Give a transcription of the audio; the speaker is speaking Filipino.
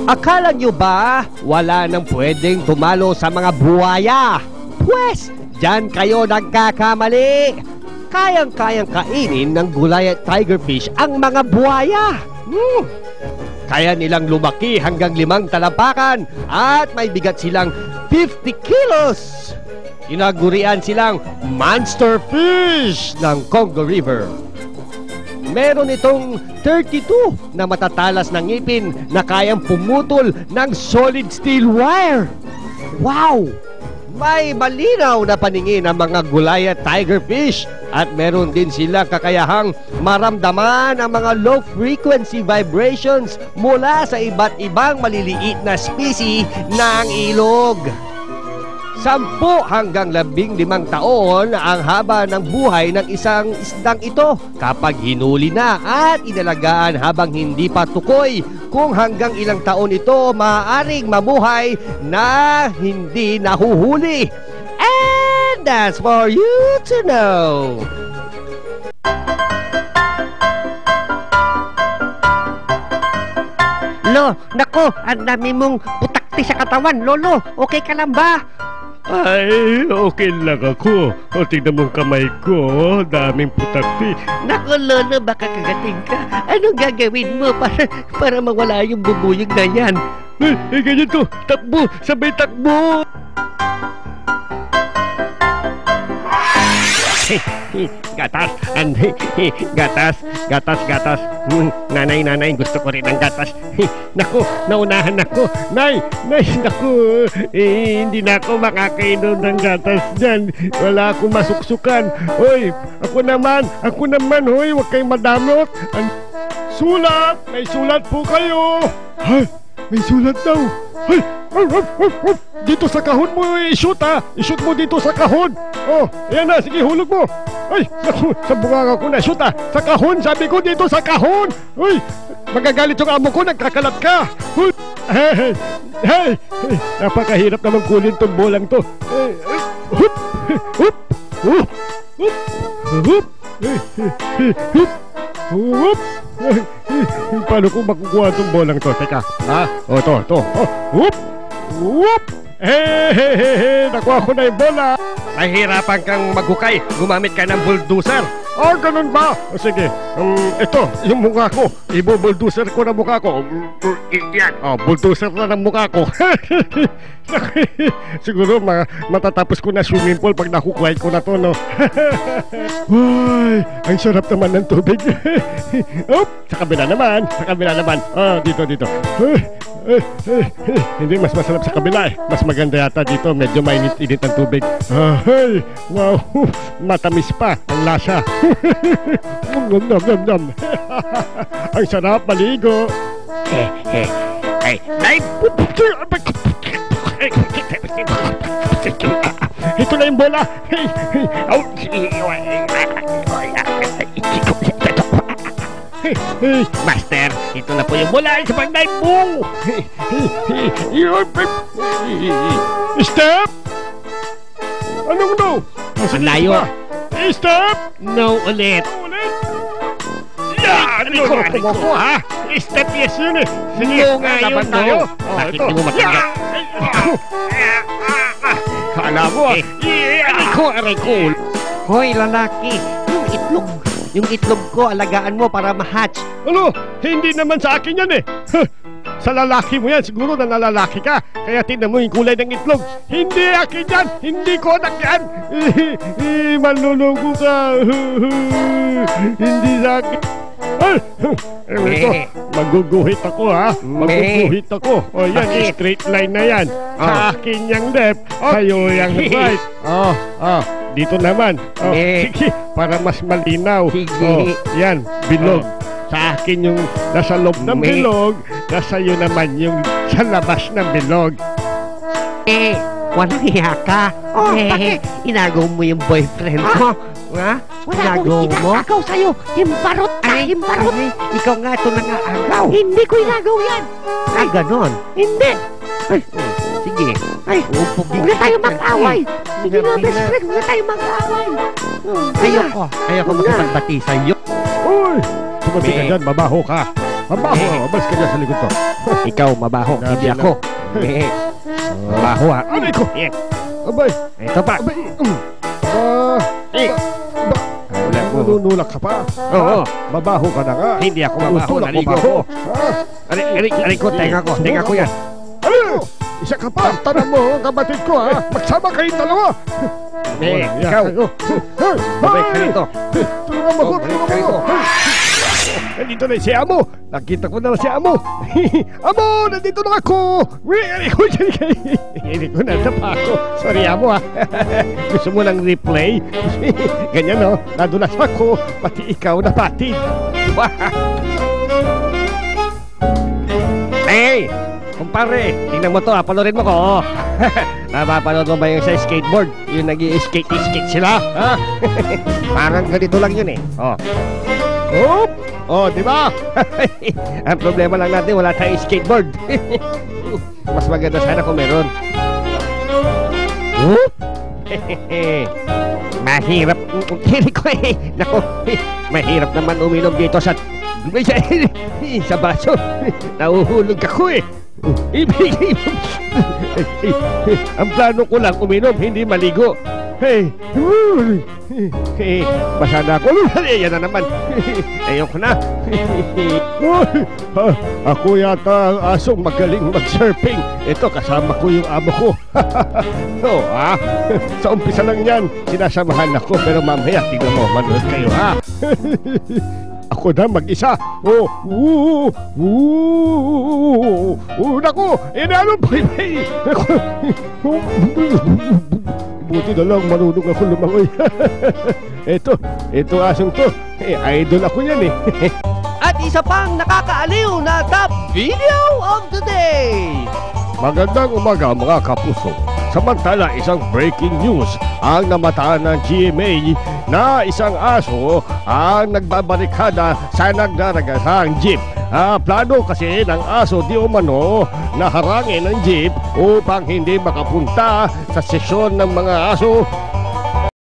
Akala nyo ba wala nang pwedeng tumalo sa mga buhaya? Pwes, dyan kayo nagkakamali. Kayang-kayang kainin ng Goliath tigerfish ang mga buhaya. Kaya nilang lumaki hanggang 5 talampakan at may bigat silang 50 kilos. Inagurian silang monster fish ng Congo River. Meron itong 32 na matatalas na ngipin na kayang pumutol ng solid steel wire. Wow! May malinaw na paningin ang mga Goliath tigerfish at meron din silang kakayahang maramdaman ang mga low-frequency vibrations mula sa iba't ibang maliliit na species ng ilog. 10 hanggang 15 taon ang haba ng buhay ng isang isdang ito kapag hinuli na at inalagaan habang hindi pa tukoy kung hanggang ilang taon ito maaaring mamuhay na hindi nahuhuli. And that's for you to know. Lo, nako, ang dami mong putakti sa katawan, Lolo. Okay ka lang ba? Ay, okay lang ako. O, tignan mong kamay ko, daming putakti. Nako, Lolo, baka kagating ka. Anong gagawin mo para mawala yung bubuyog na yan? Ganyan to, takbo, sabay takbo. Gatas, gatas. Nanay, gusto ko rin ng gatas. Naku, naunahan ako. Nay, naku, hindi na ako makakainom ng gatas dyan. Wala akong masuksukan. Hoy, ako naman, hoy, huwag kayong madamot. Sulat, may sulat po kayo. Hay, may sulat daw. Hay, dito sa kahon mo i-shoot ha. I-shoot mo dito sa kahon. Oh, ayan na, sige, hulog mo. Ay, naku, sa bunganga ko na shoot ha. Sa kahon, sabi ko dito sa kahon. Ay, magagalit yung amo ko, nagkakalat ka. Hey, napakahirap naman kunin tong bolang to. Paano ko makukuha itong bolang to? Teka, ha? O, to. Nakuha ko na yung bola. Nahihirapan kang maghukay, gumamit ka ng bulldozer. Ganun ba? O sige, ito, yung mukha ko, ibo-bulldozer ko na mukha ko. Yan, bulldozer na ng mukha ko. Siguro matatapos ko na swimming pool pag nakukuhay ko na to, no? Uy, ang sarap naman ng tubig. Sa kabila naman. Dito. Hindi, mas masarap sa kabila eh. Mas maganda yata dito, medyo mainit-init ang tubig. Ay, wow, matamis pa ang lasa. Ang sarap maligo. Ito na yung bola. Master, ito na po yung bola sa pag-dive mo. Step! Anong no? Ang layo. Step! No ulit. Ano ko ha? Step yes yun eh. Sige, No nga yun, laban tayo. no. Bakit di mo matanggap? Kala mo Aray ko. Hoy, lalaki, yung itlog ko, alagaan mo para ma-hatch. Ano? Hindi naman sa akin yan eh. Sa lalaki mo yan, siguro na nalalaki ka. Kaya tingnan mo yung kulay ng itlog. Hindi akin yan! Hindi ko anak yan! Manlulungko ka! Hindi sa akin. Ito, maguguhit ako ha. Maguguhit ako. O yan, straight line na yan. Sa akin yung left, sa'yo yung right. Dito naman. Sige, para mas malinaw. Yan, bilog. Sa akin yung nasa loob ng bilog, nasa iyo naman yung sa labas ng bilog. Walang hiya ka. Bakit? Inagaw mo yung boyfriend mo. Ha? Wala akong inagaw sa'yo. Himbarot ka, himbarot. Ikaw nga ito nangaagaw. Hindi ko inagaw yan. Ganon. Hindi. Sige. Huwag na tayo mag-away. Sige na, best friend, huwag na tayo mag-away. Ayoko makipag-bati sa'yo. Uy! Sumabi ka dyan, mabaho ka. Mabaho. Abalis ka dyan sa likod ko. Ikaw mabaho, Grabe hindi na. ako. Mabaho ha. Aray ko. Abay. Ito pa. Abay. Ah. Eh. Wala mo. Nunulak ka pa. Oo. Mabaho ka na nga. Hindi ako mabaho, Tutulak mo naligo ba ako. Ha? Aray ko, tenga ko yan. Ano? Isa ka pa. Tanong mo, kapatid ko ha. Magsama kayong dalawa. Eh, ikaw. Babay ka rito. Tulungan mo ko. Babay ka rito. Nandito na si Amo. Nakita ko na si Amo. Amo, nandito na ako. Hindi ko natapa ako. Sorry, Amo ha. Gusto mo ng replay? Ganyan no. Nadulas ako. Pati ikaw napatid. Hey! Kumpare, tingnan mo to ha, panorin mo ko. Napapanood mo ba yung sa skateboard? Yung nag-i-skate sila, ha? Parang ganito lang yun eh. Oh. Oh, oh, di ba? Ang problema lang natin, wala tayong skateboard. Mas maganda sana kung meron. Mahirap. Hindi ko eh. Naku, mahirap naman uminom dito sa baso. Nauhulog ako eh. Ang plano ko lang uminom, hindi maligo. Hey, basa na ako. Yan na naman. Ayoko na. Ako yata ang asong magaling mag-surfing. Ito, kasama ko yung amo ko. So, sa umpisa lang yan, sinasamahan ako. Pero mamaya, tignan mo, manood kayo, ha? Ako na mag-isa. Naku, inalong bye-bye. Buti na lang marunong ako lumangoy. Ito asong to. Idol ako yan eh. At isa pang nakakaaliw na top video of the day. Magandang umaga mga kapuso. Samantala, isang breaking news ang namataan ng GMA na isang aso ang nagbabarikada sa nagdaragasang jeep. Plano kasi ng aso di umano na harangin ng jeep upang hindi makapunta sa sesyon ng mga aso